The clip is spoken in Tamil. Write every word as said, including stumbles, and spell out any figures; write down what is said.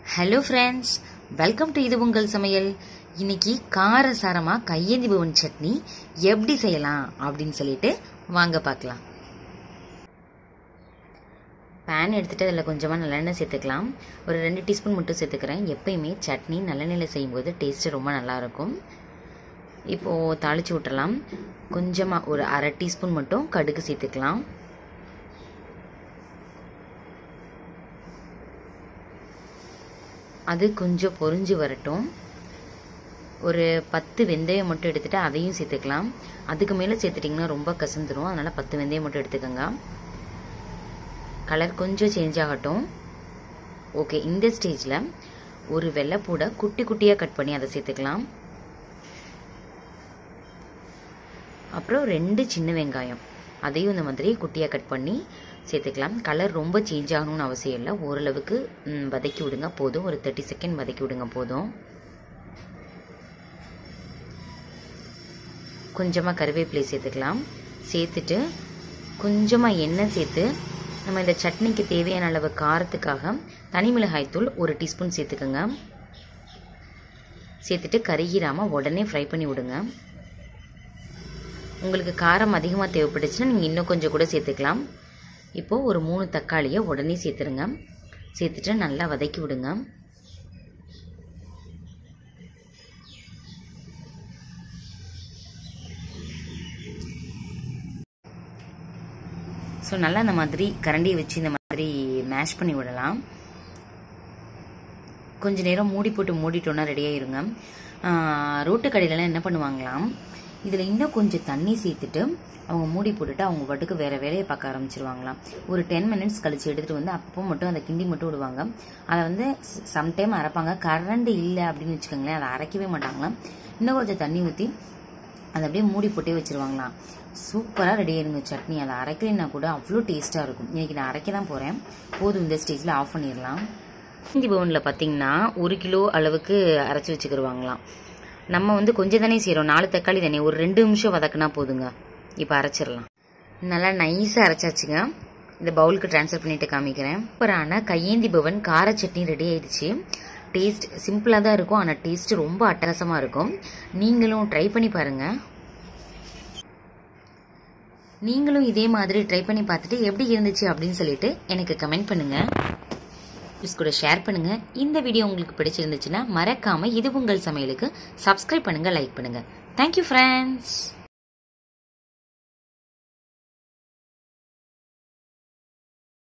ஹலோ ஃப்ரெண்ட்ஸ், வெல்கம் டு இது உங்கள் சமையல். இன்னைக்கு காரசாரமா கையேந்தி பவன் சட்னி எப்படி செய்யலாம் அப்படின்னு சொல்லிட்டு வாங்க பார்க்கலாம். பேன் எடுத்துட்டு அதில் கொஞ்சமாக நல்லெண்ணெய் சேர்த்துக்கலாம். ஒரு ரெண்டு டீஸ்பூன் மட்டும் சேர்த்துக்கிறேன். எப்பயுமே சட்னி நல்லெண்ணெயில் செய்யும்போது டேஸ்ட்டு ரொம்ப நல்லாயிருக்கும். இப்போது தாளித்து விட்டுறலாம். கொஞ்சமாக ஒரு அரை டீஸ்பூன் மட்டும் கடுகு சேர்த்துக்கலாம். அது கொஞ்சம் பொரிஞ்சு வரட்டும். ஒரு பத்து வெந்தயம் மட்டும் எடுத்துகிட்டு அதையும் சேர்த்துக்கலாம். அதுக்கு மேலே சேர்த்துட்டிங்கன்னா ரொம்ப கசந்துடும். அதனால் பத்து வெந்தயம் மட்டும் எடுத்துக்கோங்க. கலர் கொஞ்சம் சேஞ்ச் ஆகட்டும். ஓகே, இந்த ஸ்டேஜில் ஒரு வெள்ளைப்பூடை குட்டி குட்டியாக கட் பண்ணி அதை சேர்த்துக்கலாம். அப்புறம் ரெண்டு சின்ன வெங்காயம், அதையும் இந்த மாதிரி குட்டியாக கட் பண்ணி சேர்த்துக்கலாம். கலர் ரொம்ப சேஞ்ச் ஆகணும்னு அவசியம் இல்லை. ஓரளவுக்கு வதக்கி விடுங்க போதும். ஒரு தேர்ட்டி செகண்ட் வதக்கி விடுங்க போதும். கொஞ்சமாக கருவேப்பிலை சேர்த்துக்கலாம். சேர்த்துட்டு கொஞ்சமாக எண்ணெய் சேர்த்து நம்ம இந்த சட்னிக்கு தேவையான அளவு காரத்துக்காக தனி மிளகாய்த்தூள் ஒரு டீஸ்பூன் சேர்த்துக்கோங்க. சேர்த்துட்டு கருகிராமல் உடனே ஃப்ரை பண்ணி விடுங்க. உங்களுக்கு காரம் அதிகமாக தேவைப்பட்டுச்சுன்னா நீங்கள் இன்னும் கொஞ்சம் கூட சேர்த்துக்கலாம். இப்போது ஒரு மூணு தக்காளியை உடனே சேர்த்துருங்க. சேர்த்துட்டு நல்லா வதக்கி விடுங்க. ஸோ நல்லா இந்த மாதிரி கரண்டியை வச்சு இந்த மாதிரி மேஷ் பண்ணி விடலாம். கொஞ்ச நேரம் மூடி போட்டு மூடிட்டோன்னா ரெடியாகிருங்க. ரோட்டு கடையிலலாம் என்ன பண்ணுவாங்களாம், இதில் இன்னும் கொஞ்சம் தண்ணி சேர்த்துட்டு அவங்க மூடி போட்டுட்டு அவங்க பாட்டுக்கு வேறு வேலையை பார்க்க ஆரம்பிச்சிருவாங்களாம். ஒரு டென் மினிட்ஸ் கழிச்சு எடுத்துகிட்டு வந்து அப்போ மட்டும் அந்த கிண்டி மட்டும் விடுவாங்க. அதை வந்து சம்டைம் அரைப்பாங்க. கரண்ட் இல்லை அப்படின்னு வச்சுக்கோங்களேன், அதை அரைக்கவே மாட்டாங்களாம். இன்னும் கொஞ்சம் தண்ணி ஊற்றி அதை அப்படியே மூடி போட்டே வச்சுருவாங்களாம். சூப்பராக ரெடி ஆயிருங்க சட்னி. அதை அரைக்கலைன்னா கூட அவ்வளோ டேஸ்ட்டாக இருக்கும். இன்றைக்கி நான் அரைக்க தான் போகிறேன். போதும், இந்த ஸ்டேஜில் ஆஃப் பண்ணிடலாம். கையேந்தி பவனில் பார்த்தீங்கன்னா ஒரு கிலோ அளவுக்கு அரைச்சி வச்சுக்கிடுவாங்களாம். நம்ம வந்து கொஞ்சம் தானே செய்கிறோம், நாலு தக்காளி தானே, ஒரு ரெண்டு நிமிஷம் வதக்குனா போதுங்க. இப்போ அரைச்சிடலாம். நல்லா நைஸாக அரைச்சாச்சுங்க. இந்த பவுலுக்கு ட்ரான்ஸ்ஃபர் பண்ணிட்டு காமிக்கிறேன். சூப்பரான கையேந்தி பவன் கார சட்னி ரெடி ஆயிடுச்சு. டேஸ்ட் சிம்பிளாக தான் இருக்கும், ஆனால் டேஸ்ட் ரொம்ப அட்டகாசமாக இருக்கும். நீங்களும் ட்ரை பண்ணி பாருங்கள். நீங்களும் இதே மாதிரி ட்ரை பண்ணி பார்த்துட்டு எப்படி இருந்துச்சு அப்படின்னு சொல்லிட்டு எனக்கு கமெண்ட் பண்ணுங்கள். ப்ளீஸ் கூட ஷேர் பண்ணுங்கள். இந்த வீடியோ உங்களுக்கு பிடிச்சிருந்துச்சுன்னா மறக்காமல் இது உங்கள் சமையலுக்கு சப்ஸ்கிரைப் பண்ணுங்கள், லைக் பண்ணுங்கள். Thank you friends.